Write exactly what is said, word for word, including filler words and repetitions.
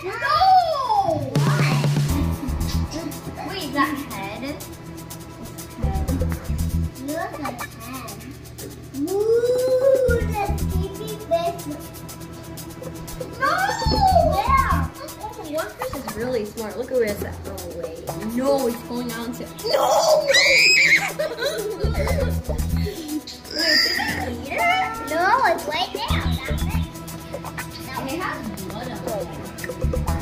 No! What? Wait, is that head? Look at head. Ooh, that's creepy face. No! Yeah. Oh, one fish is really smart. Look at where it's at. Oh, wait. No, he's pulling on to. No! Wait, did I eat it? No, it's right there. That's it. It has blood on it.